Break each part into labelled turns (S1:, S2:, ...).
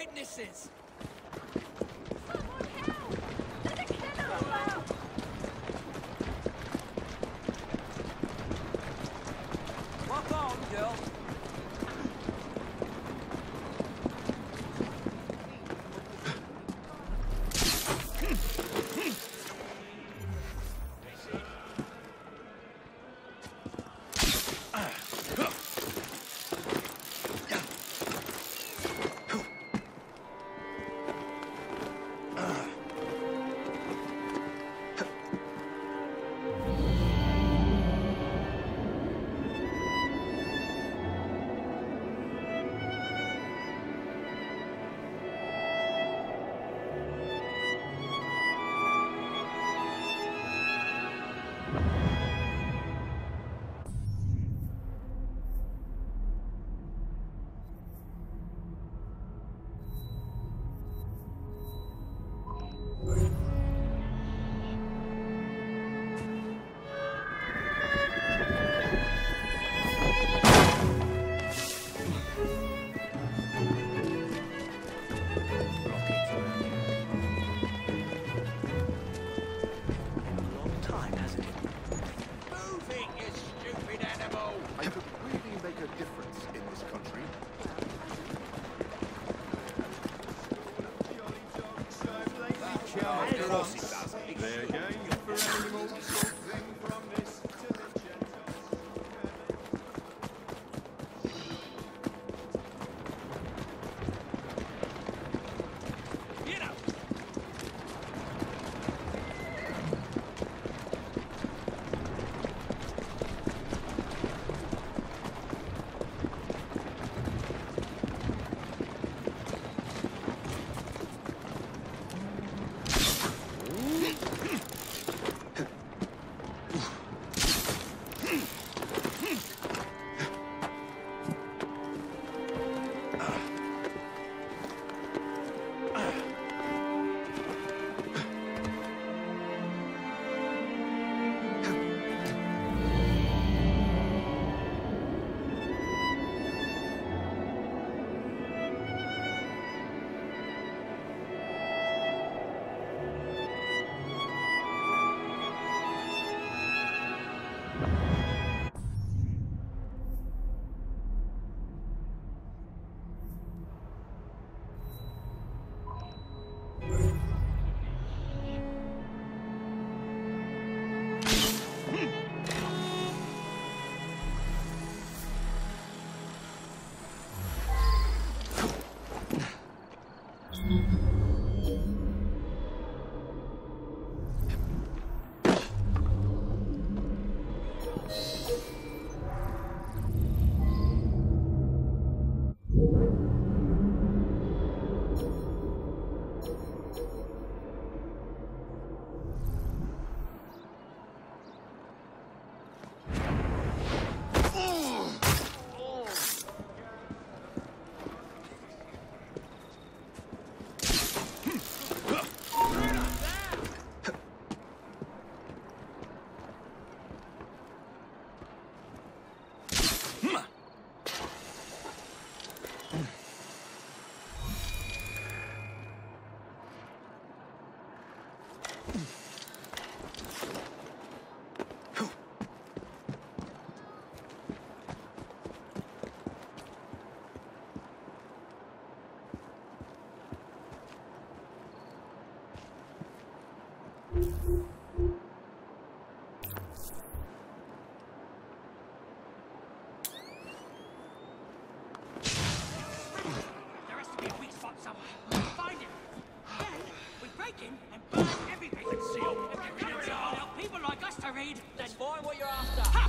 S1: witnesses!
S2: Someone help! There's a killer about!
S1: Walk on, girl. That's fine what you're after. Ha!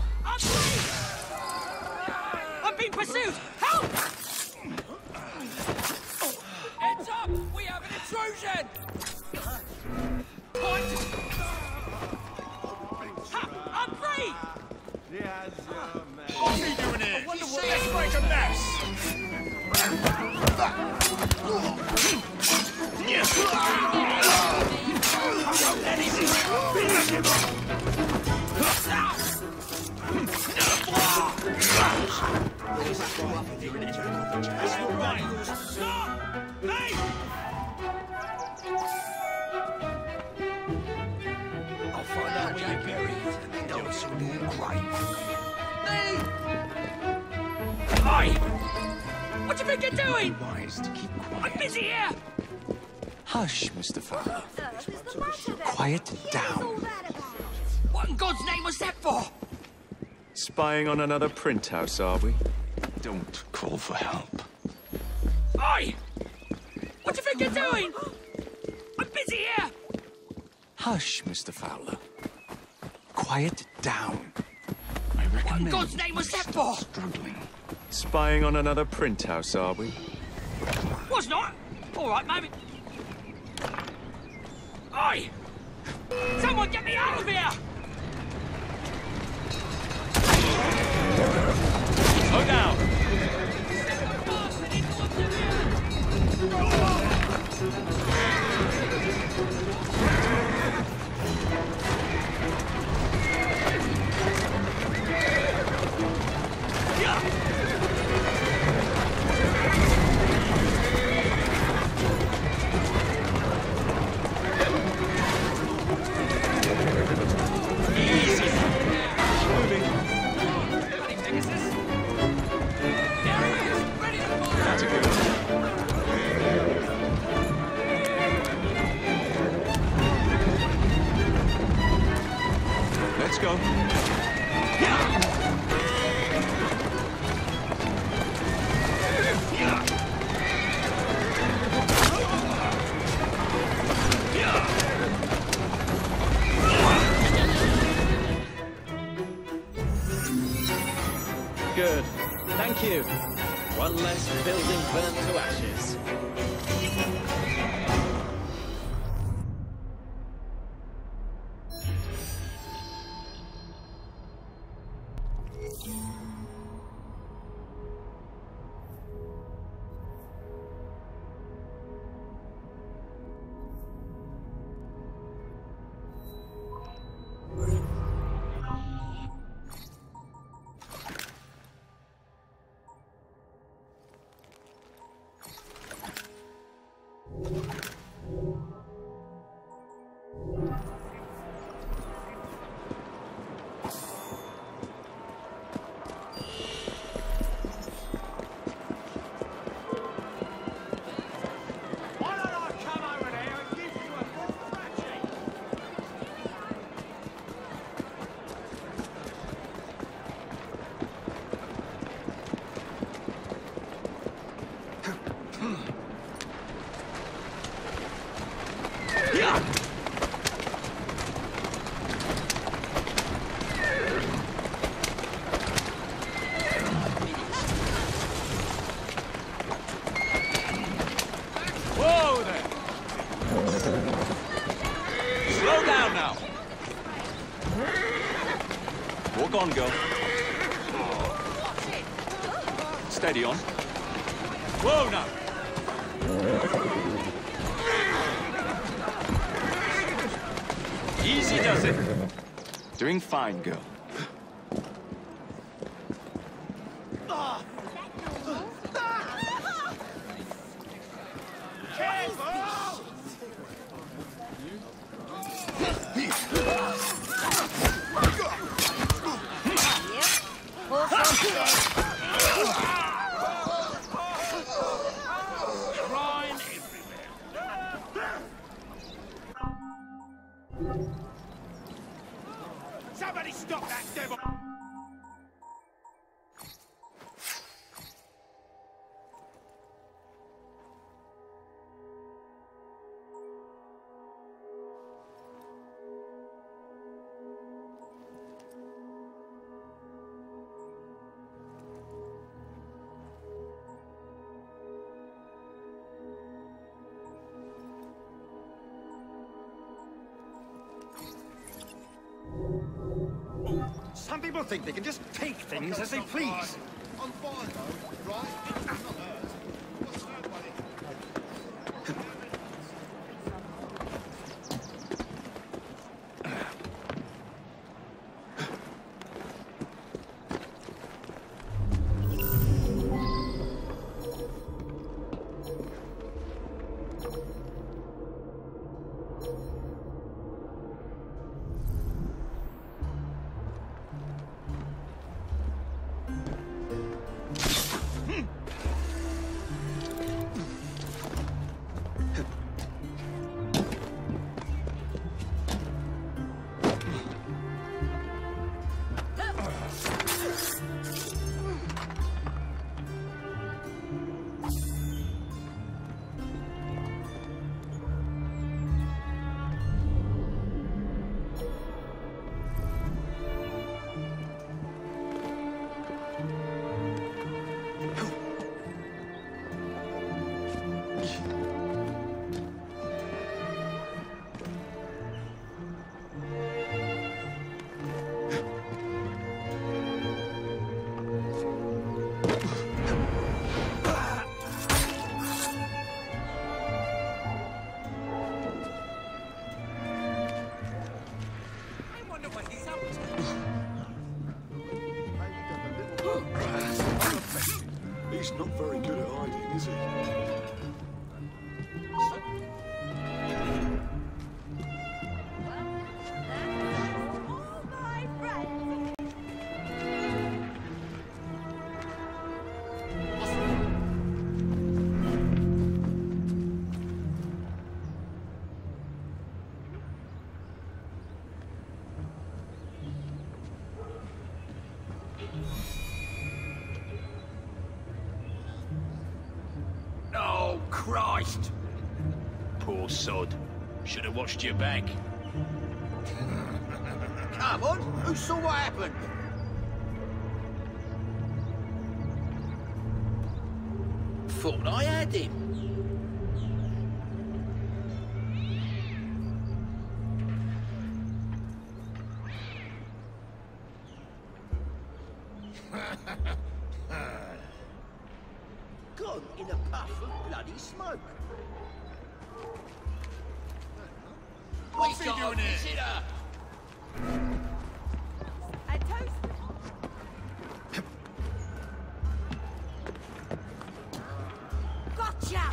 S1: I'm being pursued! Help! Heads up! We have an intrusion! Ha! I'm free!
S3: What's he doing here? Let's make a mess!
S1: Hey!
S3: I'll find out where you're buried and then go to your grave.
S1: Oi! What do you think you're doing?
S3: Wise to keep quiet.
S1: I'm busy here!
S4: Hush, Mr. Fowler.
S2: What's the matter then?
S4: Quiet
S2: What's
S4: down.
S2: all that about?
S1: What in God's name was that for?
S4: Spying on another print house, are we?
S3: Don't call for help.
S1: Oi! What do you think you're doing? I'm busy here!
S4: Hush, Mr. Fowler. Quiet down.
S3: I
S1: What in
S3: recommend
S1: God's name was that for?
S3: struggling.
S4: Spying on another print house, are we?
S1: Was not. All right, maybe. Oi! Someone get me out of here!
S4: Slow down. That's a good one. Let's go.
S5: Good. Thank you. One less building burnt to ashes.
S1: Why don't I come over there and give you a good thrashing?
S4: Whoa there! Slow down now. Walk on, girl. Steady on. Whoa now. Easy does it. Doing fine, girl.
S1: Crime everywhere. Somebody stop that devil!
S6: Some people think they can just take things as they please.
S3: I'm fine though, right? It's not hurt. What's hurt, buddy?
S7: He's not very good at hiding, is he?
S2: All my friends.
S1: Oh, Christ! Poor sod. Should have watched your back.
S8: Come on, who saw what happened? Thought I had him. Gone in a puff of bloody smoke.
S3: What's he doing here?
S8: Visitor.
S2: A toast. Gotcha!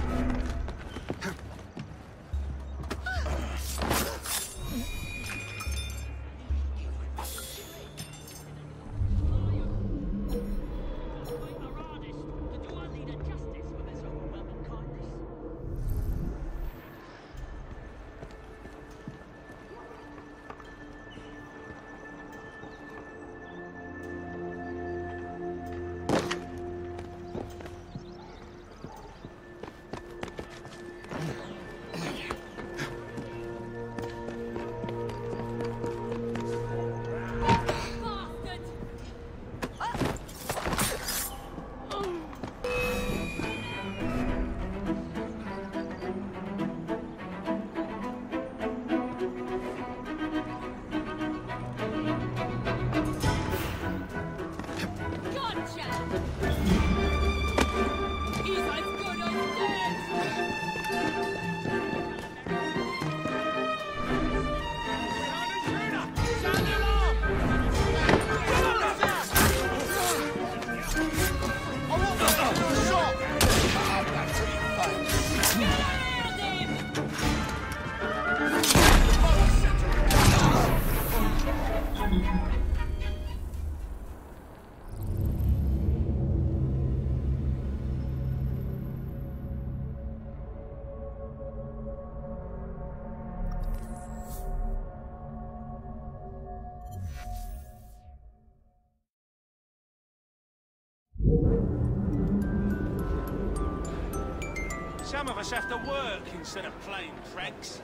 S1: Some of us have to work instead of playing pranks.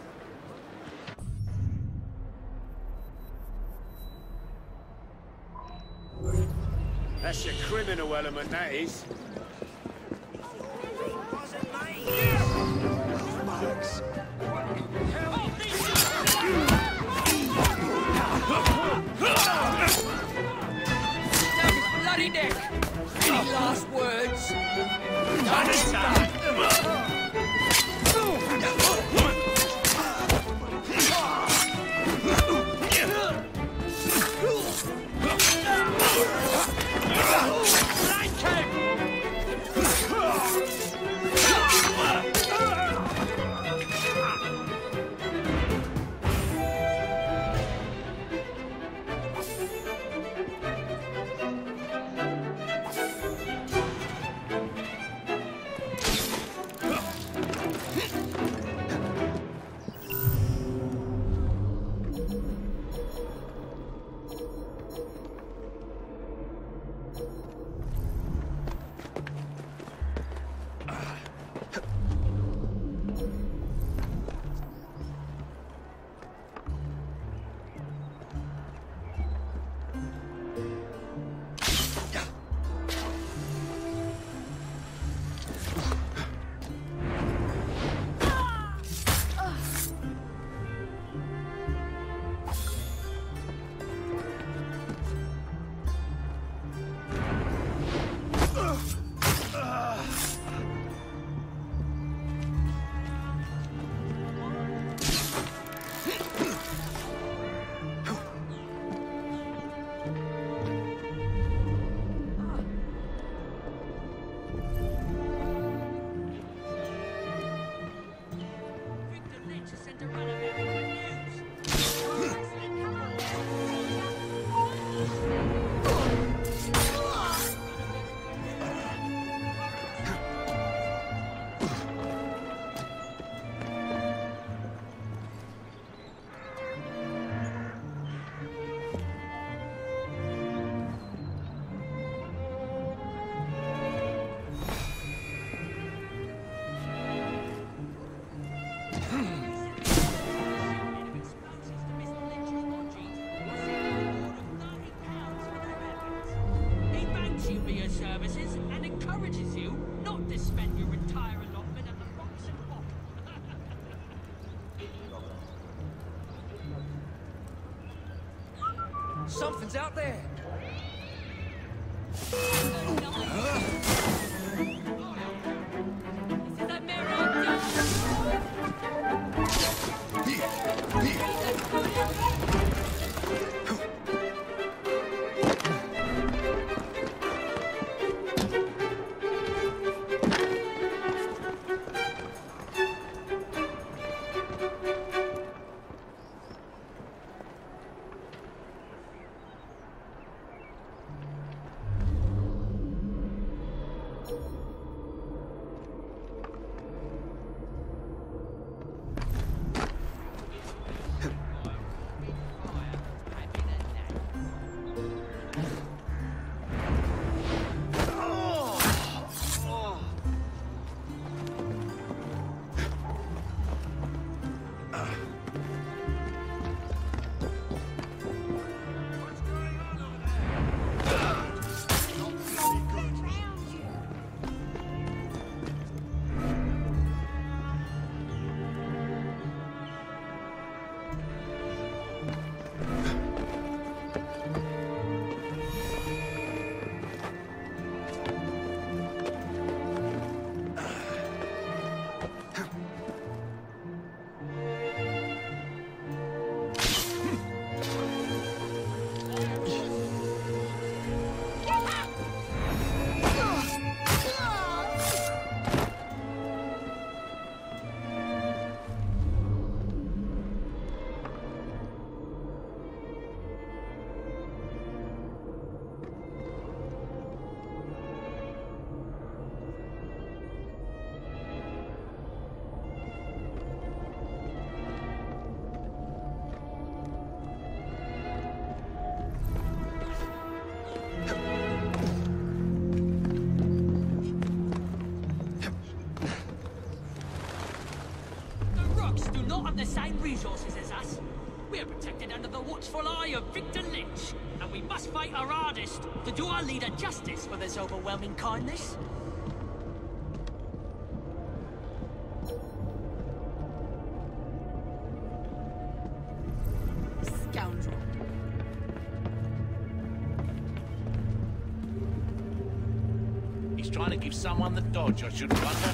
S6: That's your criminal element, that is.
S1: Bloody neck! Any last words? Done. Flank him! Something's out there. The same resources as us. We are protected under the watchful eye of Victor Lynch, and we must fight our hardest to do our leader justice for this overwhelming kindness.
S2: Scoundrel.
S8: He's trying to give someone the dodge, I shouldn't wonder.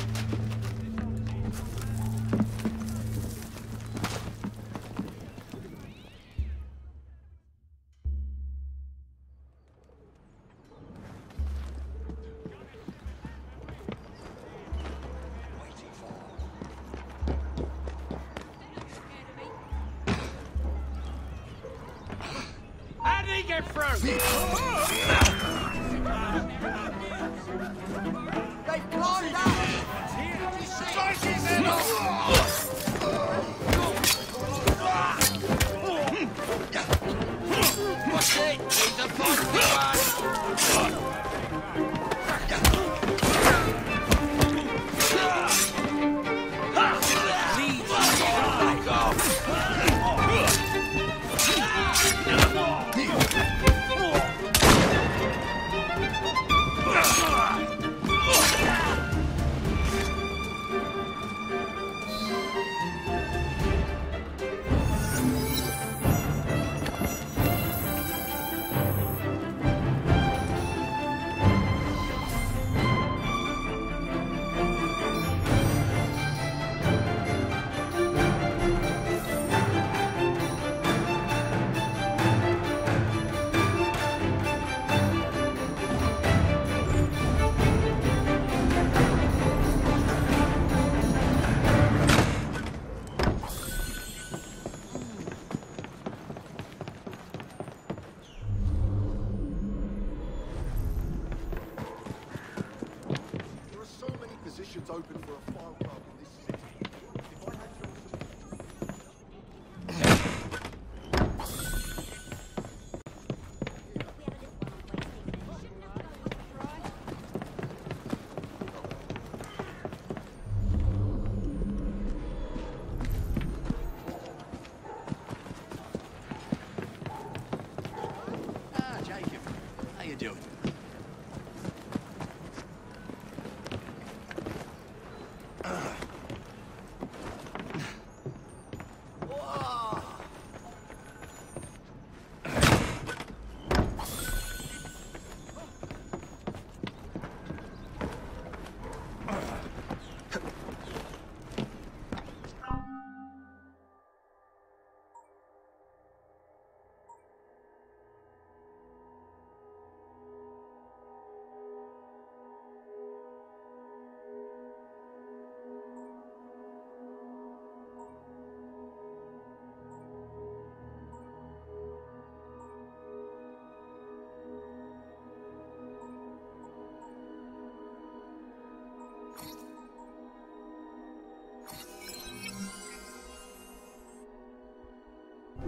S1: Get through!
S2: They climbed out!
S3: Slice his head off!
S1: What's it? He's a feisty one!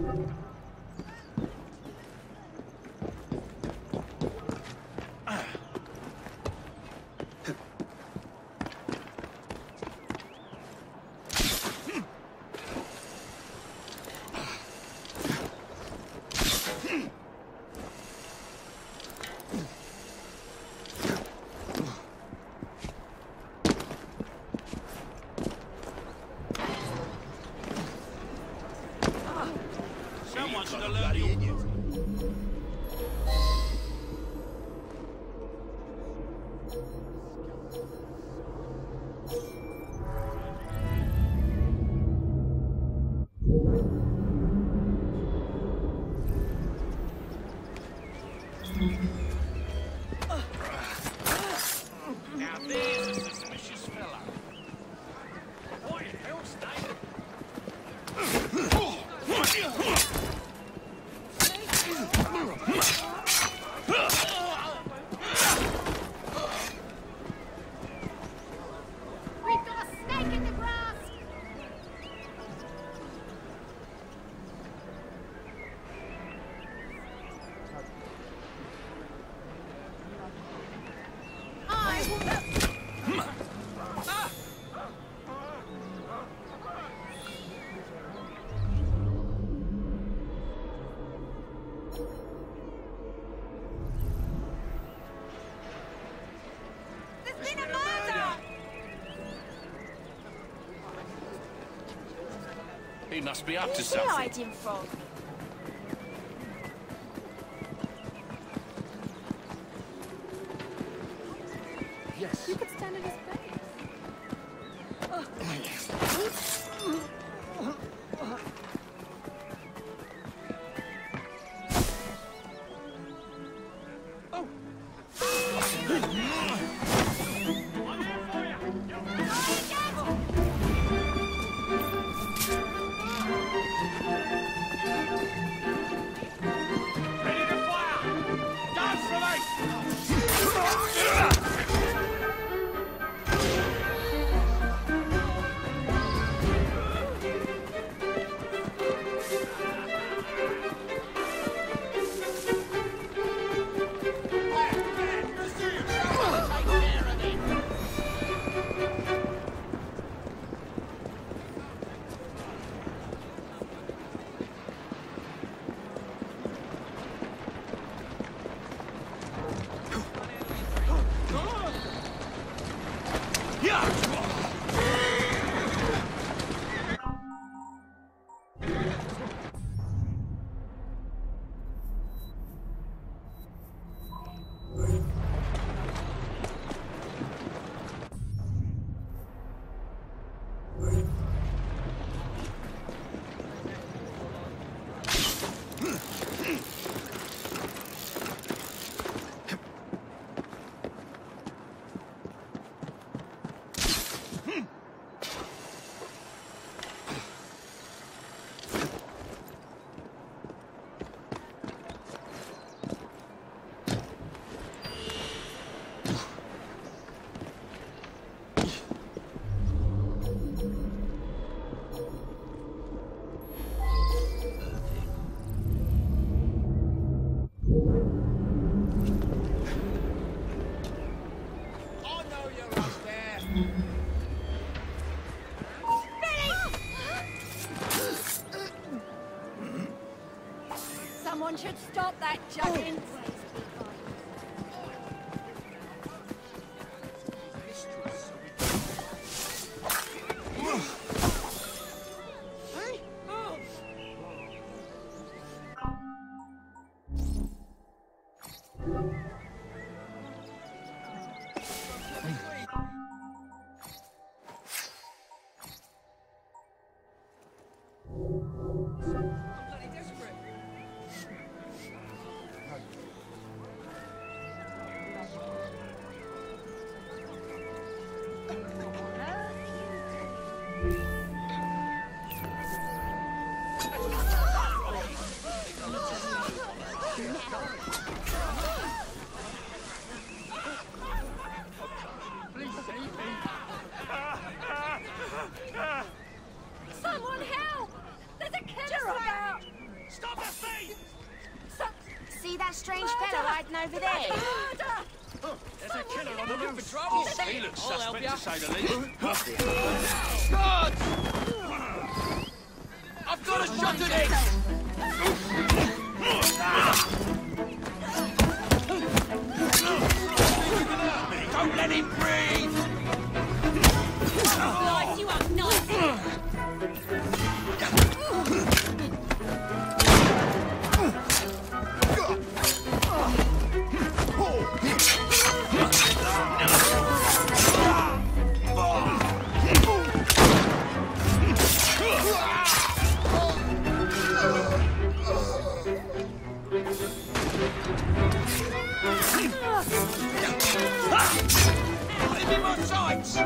S8: Someone should have learned you. Now there's a suspicious fella. What in hell's name?
S9: We've got a snake in the grass! I will... There's been a murder!
S8: He must be up to
S9: Who's he
S8: something.
S9: hiding from?
S6: Yes.
S9: You could stand in his place.
S8: Ready to fire! Dance for me!
S9: Someone should stop that juggling. Someone help! There's a killer about!
S8: Stop the feet!
S2: See that strange fella hiding over there?
S8: There's a killer on the move for trouble. He looks
S1: I'll help
S8: suspect
S1: ya.
S8: to say the least.
S1: God! I've got a shot at it! Don't let him breathe!
S9: Slice you up nice.
S1: Give me more sights!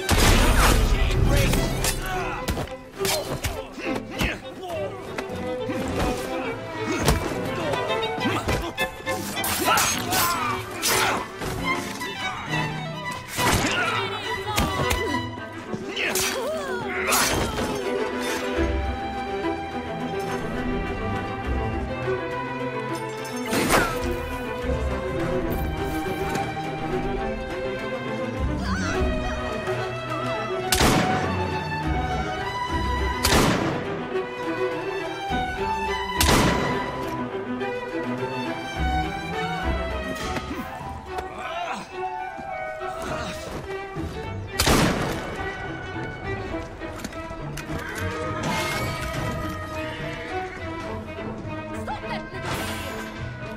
S9: Stop that little idiot.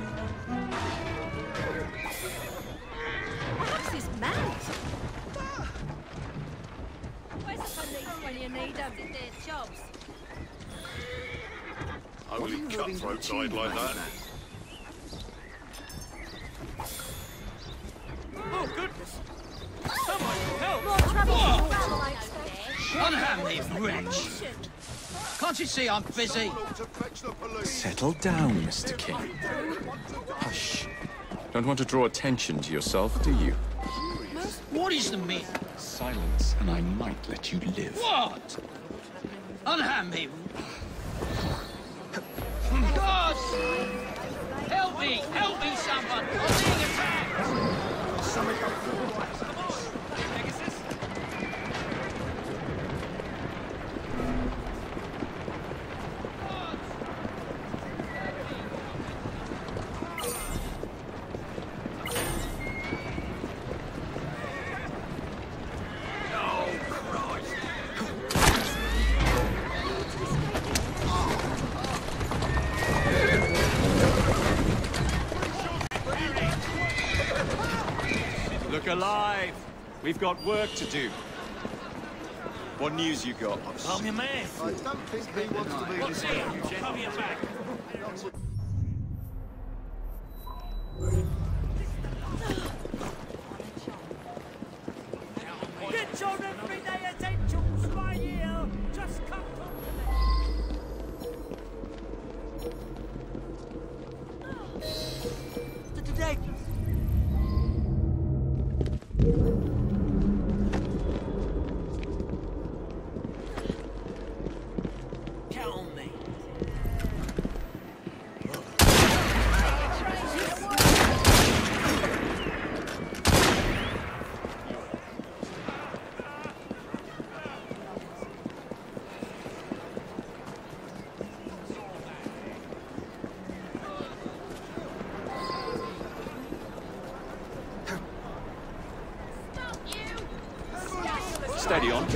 S9: Perhaps he's mad. Where's the police when you need them? Did their jobs.
S3: Only cutthroat died like that.
S8: Oh, goodness. Somebody help!
S9: More trouble than the rabble, I expect.
S1: Unhand me, wretch! Can't you see I'm busy?
S3: To fetch the police.
S4: Settle down, Mr. King. Hush. Don't want to draw attention to yourself, do you?
S1: What is the meaning?
S4: Silence, and I might let you live.
S1: What? Unhand me! God! Help me! Help me, someone! I'm being attacked!
S8: Pegasus?
S4: Look alive! We've got work to do. What news you got?
S8: I'm your man.
S3: I don't think he wants to be
S8: What's
S3: this
S8: here? Cover your back.
S1: Get your everyday essentials right here! Just come to today. Count on me.
S4: Steady on.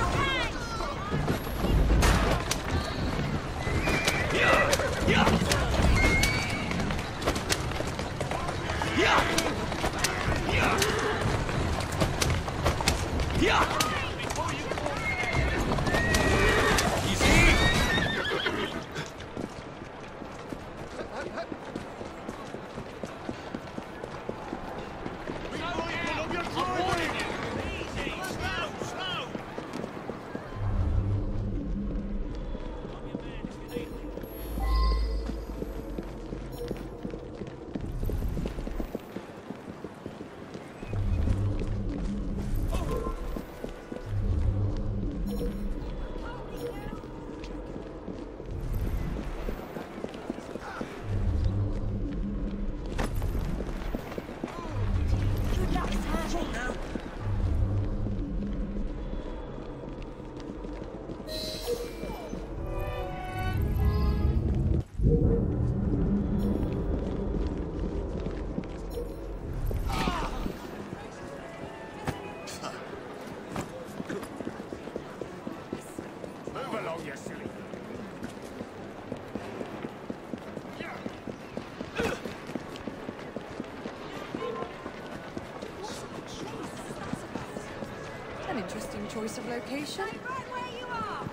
S9: choice of location.
S2: Right where you are.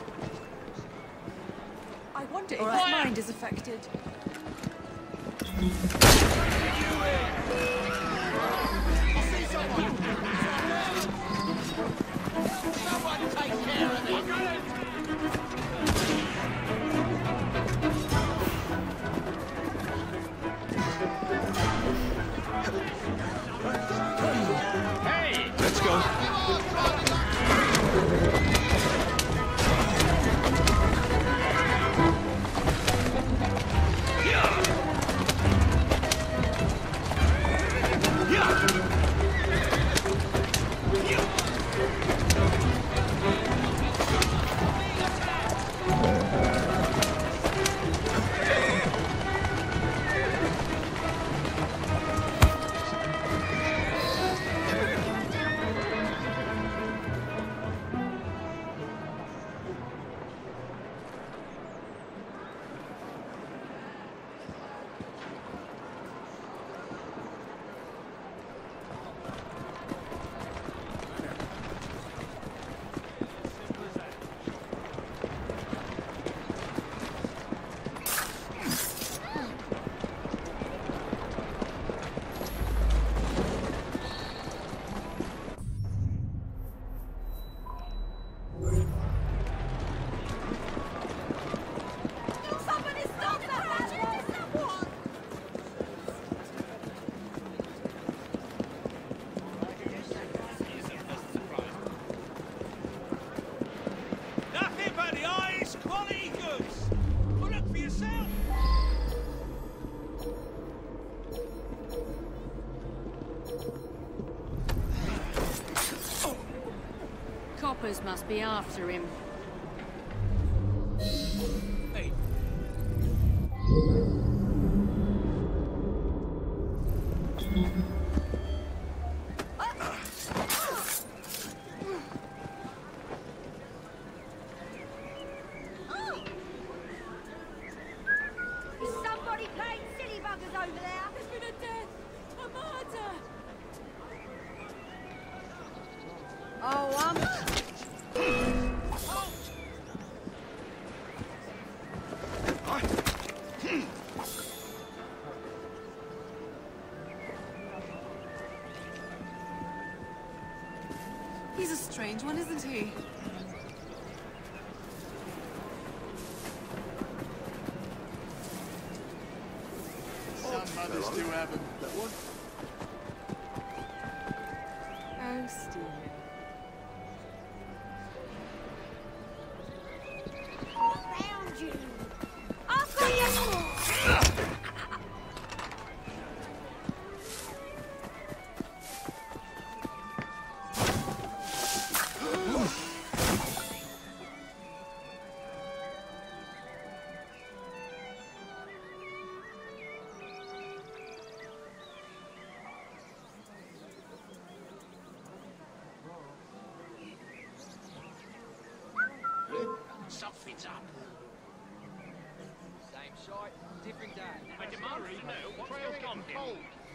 S9: I wonder if his mind is affected.
S1: Someone take care of it!
S4: Hey! Let's go.
S8: Nothing but the highest quality goods. Well, look for yourself.
S9: Coppers must be after him.
S8: Hey.
S2: Is somebody playing silly buggers over there?
S9: There's been a death! A murder! Oh,
S10: He's a strange one, isn't he?
S3: Some mothers do have them.
S7: That one?
S10: Oh, Stephen.
S2: Found you. I've got you.
S1: Something's up.
S5: Same site, different day.
S8: I demand to know what trail's gone
S3: Cold.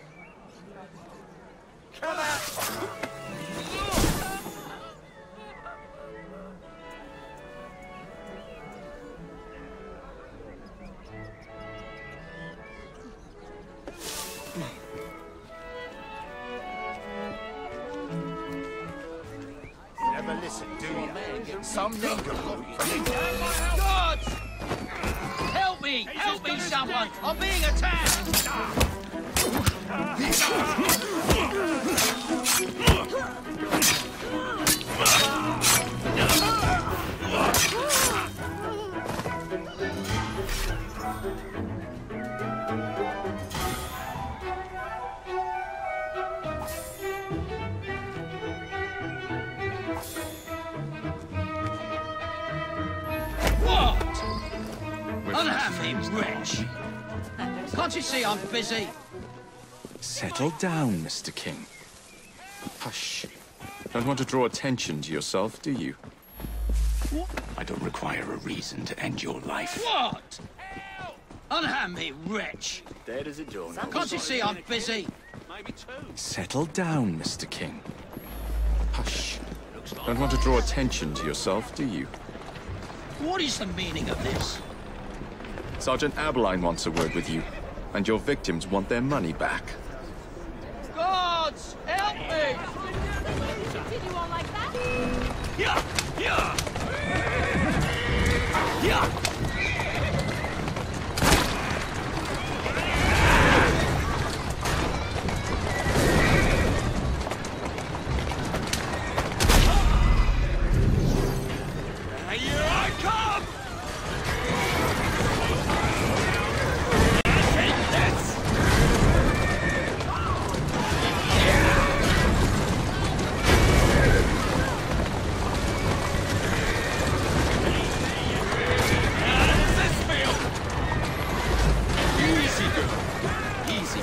S6: Never listen, do you? Some ninga.
S1: God! Help me! Help me, someone! I'm being attacked! Unhappy wretch! Can't you see I'm busy?
S4: Settle down, Mr. King. Hush. Don't want to draw attention to yourself, do you? I don't require a reason to end your life.
S1: What? Unhappy wretch!
S7: Dead as a doornail.
S1: Can't you see I'm busy?
S8: Maybe two.
S4: Settle down, Mr. King. Hush.
S8: looks like.
S4: Don't want to draw attention to yourself, do you?
S8: What is the meaning of this?
S4: Sergeant Abeline wants a word with you, and your victims want their money back.
S1: Guards, help me!
S9: Continue on like that?
S8: Yeah! Yeah! Yeah! Here I come! Take this! How does this feel? Easy, girl. Easy.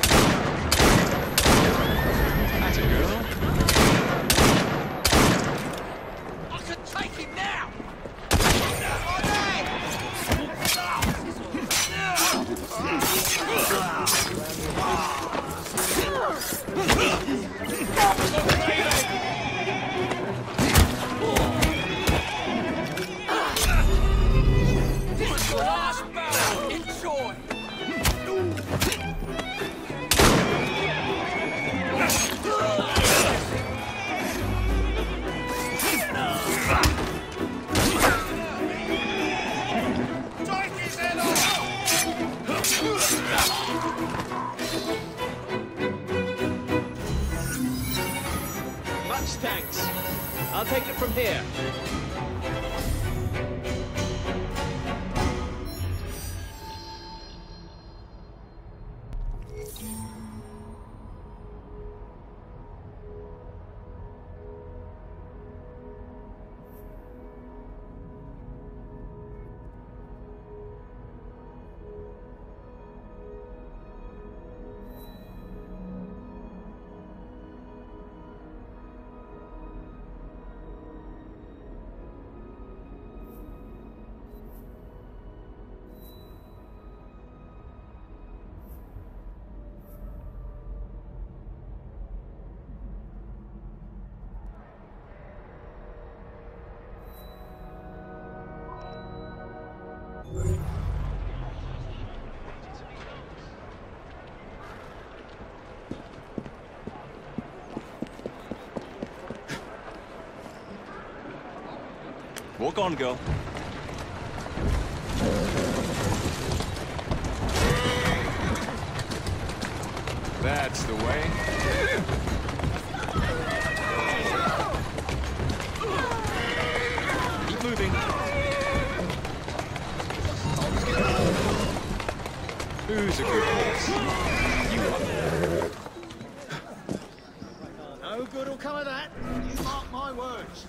S8: That's a girl. I can take him now! This is your last battle. Enjoy.
S3: Take his head off!
S5: Much thanks. I'll take it from here.
S4: Walk on, girl. That's the way. Keep moving. Who's a good horse? You are.
S6: No good will come of that. You mark my words.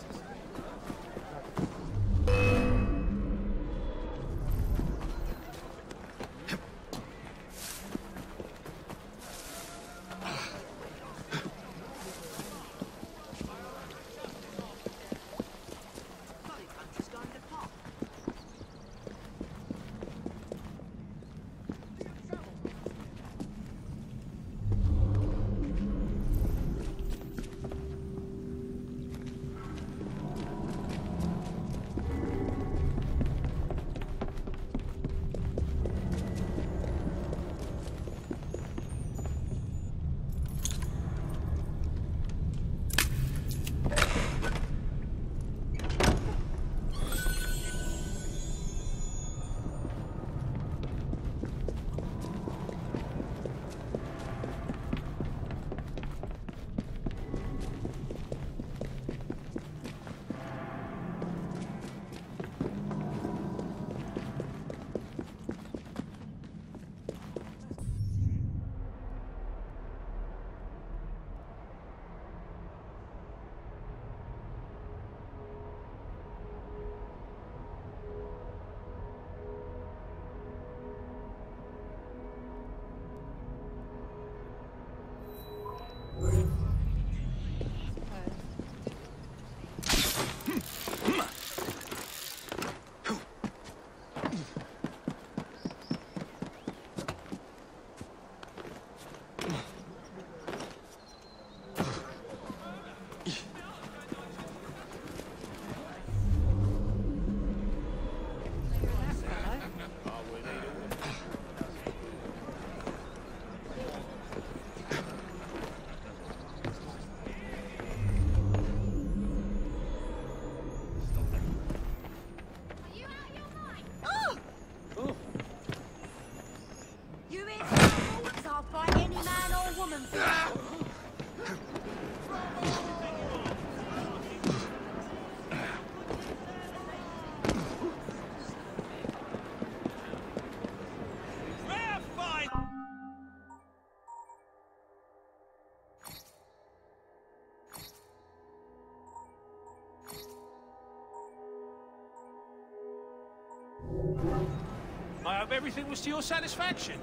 S8: I hope everything was to your satisfaction.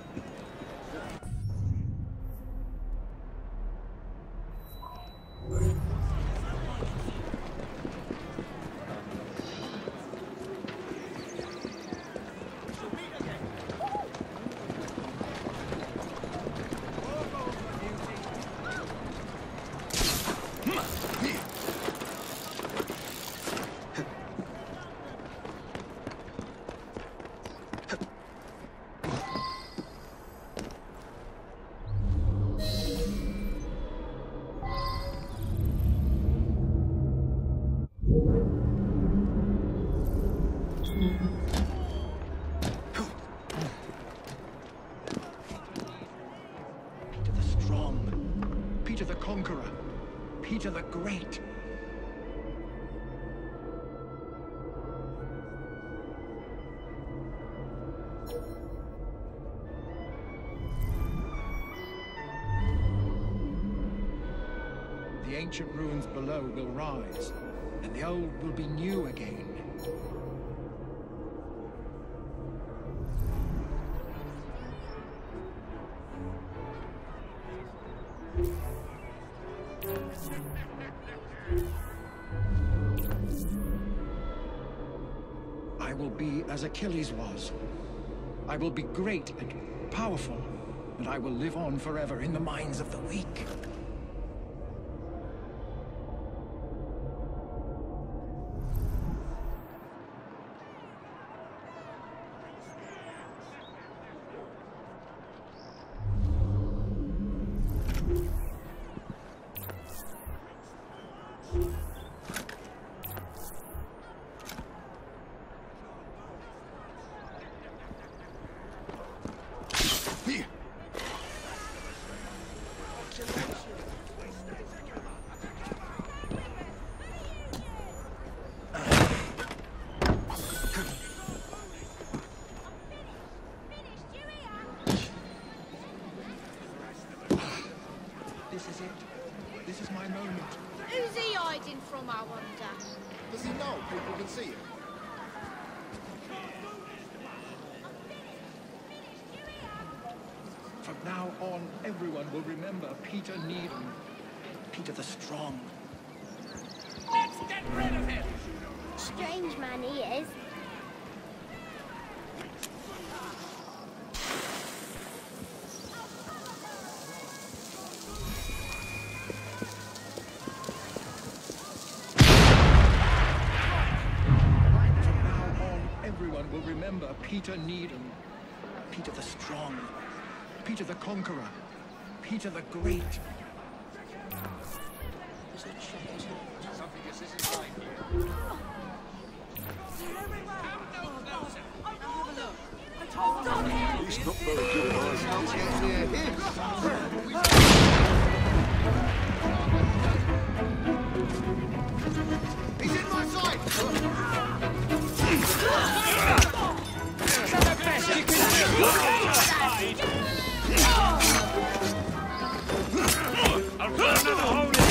S6: Peter the Strong, Peter the Conqueror, Peter the Great. The ancient ruins below will rise, and the old will be new again. I will be as Achilles was. I will be great and powerful, and I will live on forever in the minds of the weak. This is it. This is my moment.
S2: Who's he hiding from, I wonder?
S3: Does he know people can see him?
S6: From now on, everyone will remember Peter Needham, Peter the Strong.
S8: Let's get rid of him!
S2: Strange man he is.
S6: Everyone will remember Peter Needham, Peter the Strong, Peter the Conqueror, Peter the Great.
S3: Something just isn't right here.
S7: He's not very good at hiding.
S3: He's in my sight!
S8: I'll put another hole in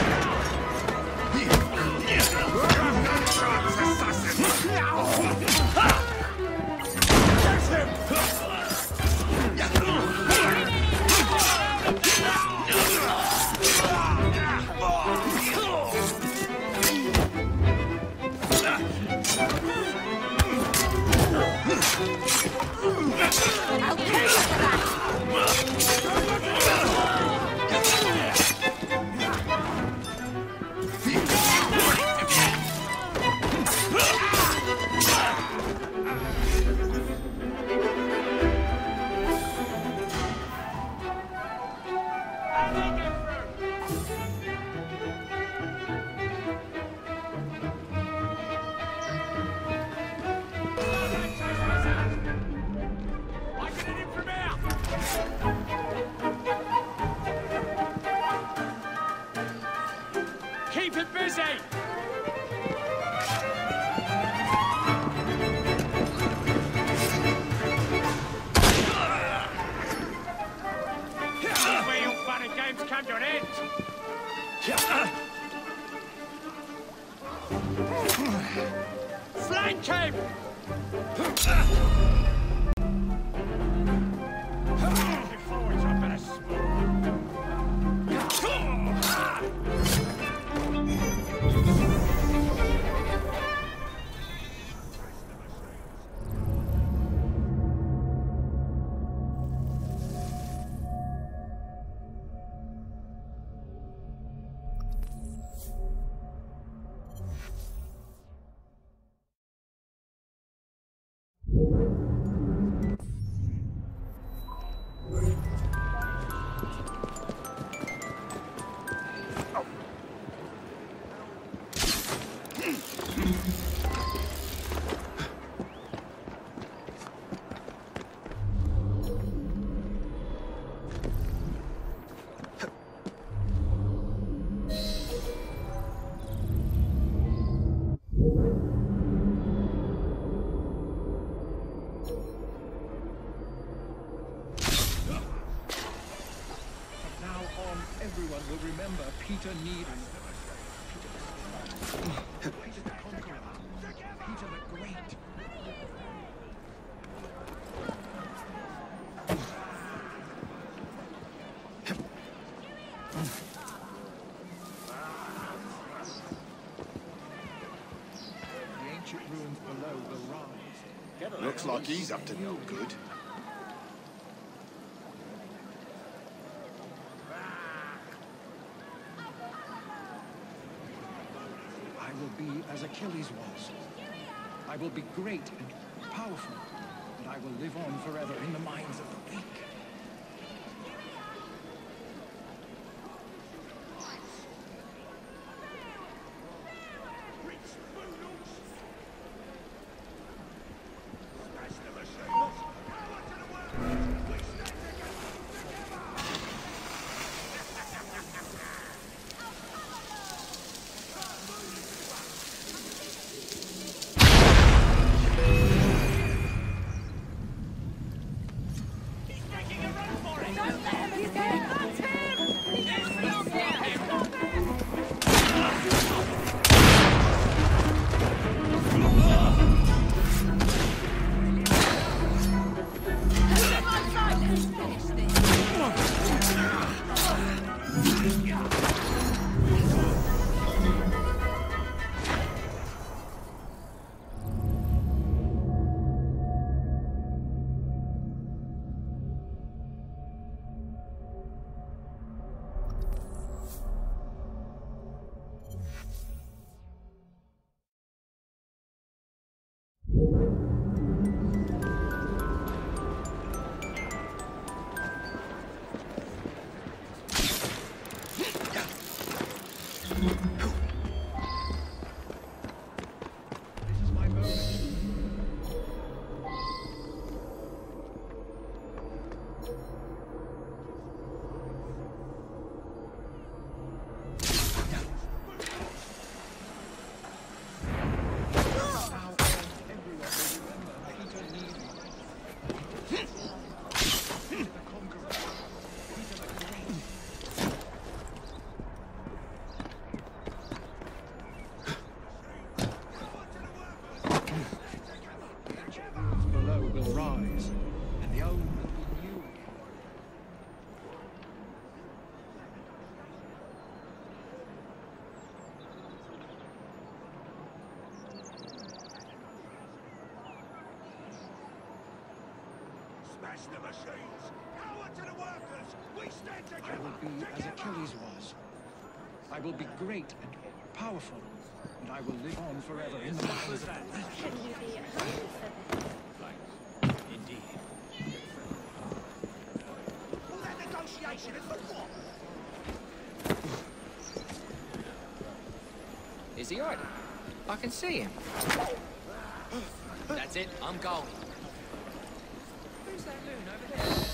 S8: Keep it busy! This is where your fun and games come to an end! Flank him!
S6: Everyone will remember Peter Needham. Peter the Conqueror. Peter the Great. The ancient ruins below will rise.
S3: Looks like he's up to no good.
S6: I will be as Achilles was. I will be great and powerful, and I will live on forever in the minds of the weak.
S3: Smash the machines! Power to the workers! We stand together!
S6: I will be as Achilles was. I will be great and powerful, and I will live on forever in the minds of the weak.
S9: Shouldn't you be at home for this?
S8: Indeed.
S3: All that negotiation is for what?
S1: Is he already? I can see him. That's it, I'm going. Who's that loon over there?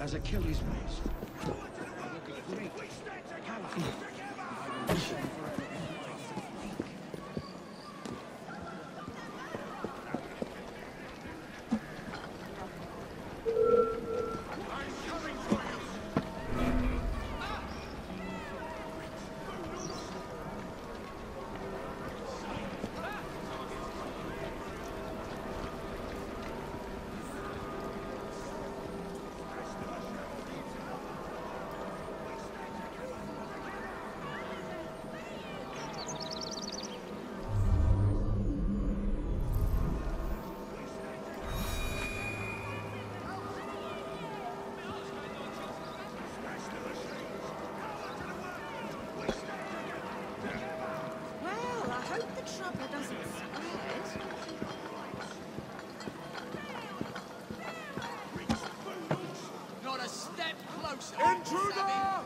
S6: as Achilles was. I will be great, powerful, and I will live on forever in the minds of the weak.
S10: Well, I hope the trouble doesn't spread.
S1: Not a step closer.
S7: Intruder!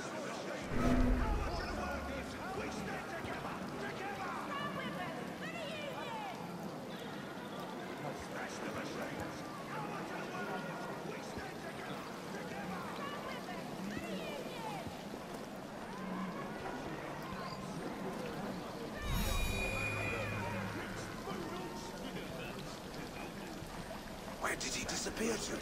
S7: Where did he disappear to?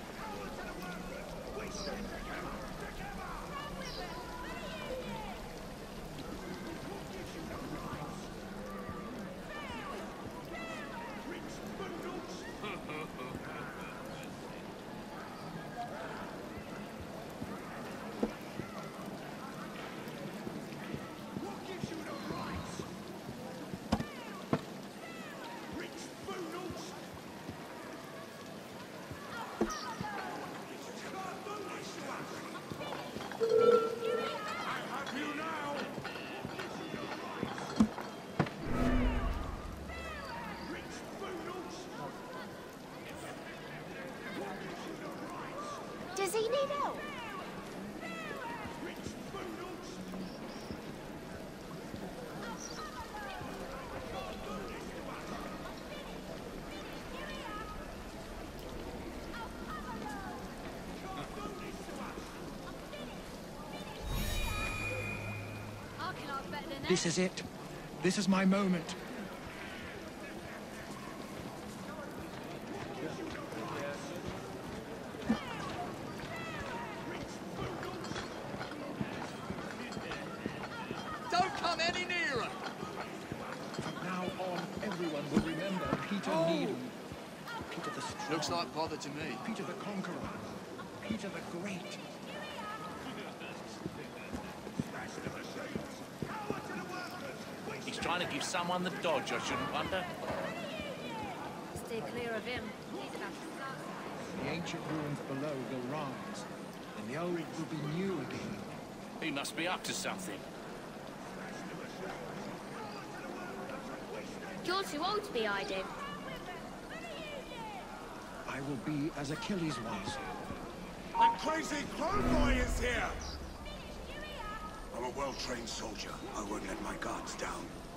S2: Does he need help?
S6: This is it. This is my moment.
S1: Don't come any nearer.
S6: From now on, everyone will remember Peter Needham. Peter the Strong.
S1: Looks like bother to me.
S6: Peter the Conqueror. Peter the Great.
S8: He's trying to give someone the dodge, I shouldn't wonder.
S9: Stay clear of him. He's about to start.
S6: The ancient ruins below will rise, and the old will be new again.
S8: He must be up to something.
S2: You're too old to be hiding.
S6: I will be as Achilles was.
S7: That crazy crow boy is here! I'm a well-trained soldier. I won't let my guards down.